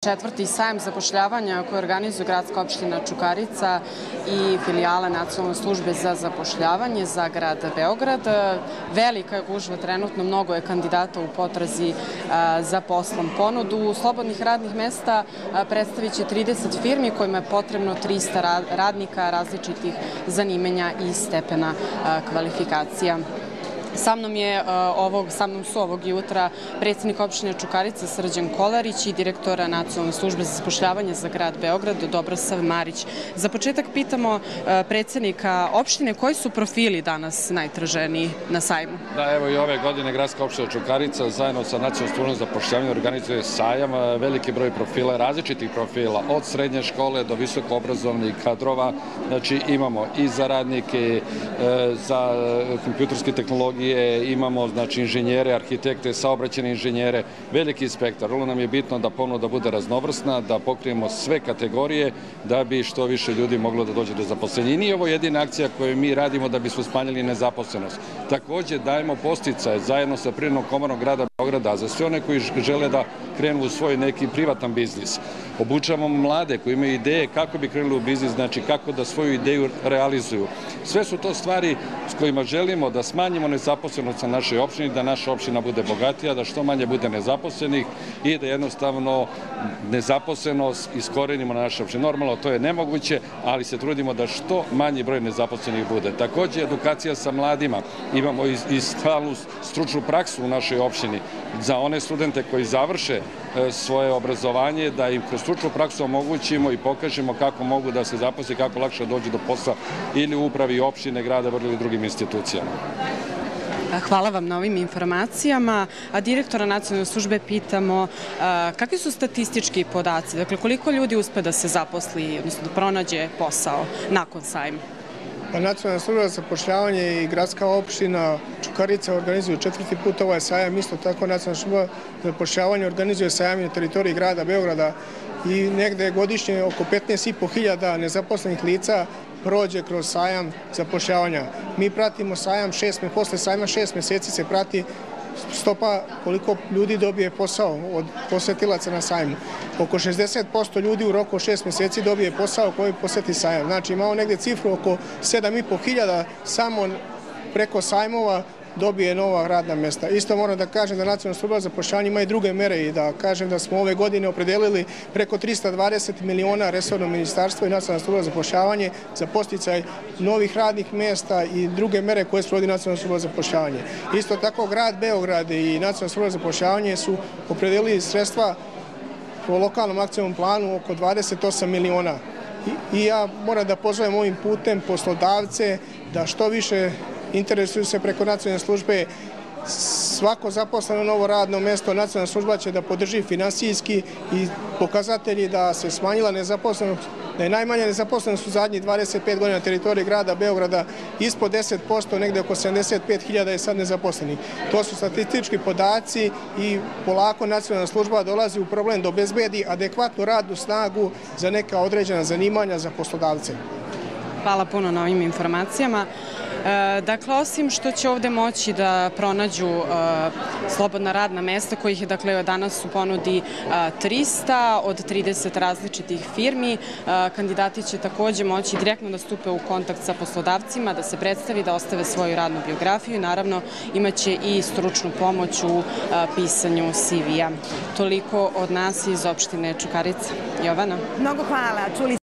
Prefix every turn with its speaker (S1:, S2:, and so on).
S1: Četvrti sajam zapošljavanja koji organizuje gradska opština Čukarica i filijala Nacionalne službe za zapošljavanje za grad Beograd. Velika je gužva trenutno, mnogo je kandidata u potrazi za poslom ponudu. Slobodnih radnih mesta predstavit će 30 firmi kojima je potrebno 300 radnika različitih zanimanja i stepena kvalifikacija. Sa mnom su ovog jutra predsjednik opštine Čukarica Srđan Kolarić i direktora Nacionalne službe za zapošljavanje za grad Beograd Dobrosav Marić. Za početak pitamo predsjednika opštine koji su profili danas najtraženiji na sajmu?
S2: Da, evo i ove godine gradska opština Čukarica zajedno sa Nacionalnom službom za zapošljavanje organizuje sajam, veliki broj profila, različitih profila, od srednje škole do visokoobrazovnih kadrova. Znači imamo i za radnike, za kompjuterske tehnologije, imamo inženjere, arhitekte, saobraćajne inženjere, veliki spektar. Vrlo nam je bitno da ponuda bude raznovrsna, da pokrijemo sve kategorije da bi što više ljudi moglo da dođe do zaposlenja. I nije ovo jedina akcija koju mi radimo da bismo smanjili nezaposlenost. Također dajemo podsticaje zajedno sa Privrednom komorom grada Beograda za sve one koji žele da krenu u svoj neki privatan biznis. Obučavamo mlade koji imaju ideje kako bi krenuli u biznis, znači kako da svoju ideju realizuju. Sve su to stvari s kojima želimo da smanjimo nezaposlenost na našoj opštini, da naša opština bude bogatija, da što manje bude nezaposlenih i da jednostavno nezaposlenost iskorenimo na našoj opštini. Normalno to je nemoguće, ali se trudimo da što manji broj nezaposlenih bude. Također edukacija sa mladima. Imamo i stalnu stručnu praksu u našoj opštini za one studente koji završe svoje obrazovanje, da im kroz stručnu praksu omogućimo i pokažemo kako mogu da se zaposle, kako lakše dođu do posla ili u upravi opštine, grada ili drugim institucijama.
S1: Hvala vam na ovim informacijama. A direktora Nacionalne službe pitamo kakvi su statistički podaci? Dakle, koliko ljudi uspe da se zaposli, odnosno da pronađe posao nakon sajma?
S3: Nacionalna služba za zapošljavanje i gradska opština Čukarica organizuju četvrti put ovaj sajam. Isto tako Nacionalna služba za zapošljavanje organizuje sajam na teritoriji grada Beograda i negde godišnje oko 15.500 nezaposlenih lica prođe kroz sajam zapošljavanja. Mi pratimo sajam posle sajma 6 meseci se prati stopa koliko ljudi dobije posao od posetilaca na sajmu. Oko 60% ljudi u roku 6 meseci dobije posao koji poseti sajam. Znači imamo negde cifru oko 7.500 samo preko sajmova dobije nova radna mesta. Isto moram da kažem da Nacionalna služba za zapošljavanje ima i druge mere i da kažem da smo ove godine opredelili preko 320 miliona resorno ministarstvo i Nacionalna služba za zapošljavanje za podsticaj novih radnih mesta i druge mere koje sprovodi Nacionalna služba za zapošljavanje. Isto tako grad Beograd i Nacionalna služba za zapošljavanje su opredelili sredstva po lokalnom akcijnom planu oko 28 miliona. I ja moram da pozovem ovim putem poslodavce da što više interesuju se preko nacionalne službe. Svako zaposleno novo radno mesto Nacionalna služba će da podrži finansijski i pokazatelji da se smanjila nezaposlenost, da je najmanja nezaposlenost u zadnjih 25 godina na teritoriji grada Beograda ispod 10%, negde oko 75.000 je sad nezaposlenih. To su statistički podaci i polako Nacionalna služba dolazi u problem da obezbedi adekvatnu radnu snagu za neka određena zanimanja za poslodavce.
S1: Hvala puno na ovim informacijama. Dakle, osim što će ovde moći da pronađu slobodna radna mesta, kojih je danas u ponudi 300 od 30 različitih firmi, kandidati će također moći direktno da stupe u kontakt sa poslodavcima, da se predstavi, da ostave svoju radnu biografiju i naravno imaće i stručnu pomoć u pisanju CV-a. Toliko od nas iz opštine Čukarica. Jovana?
S4: Mnogo hvala.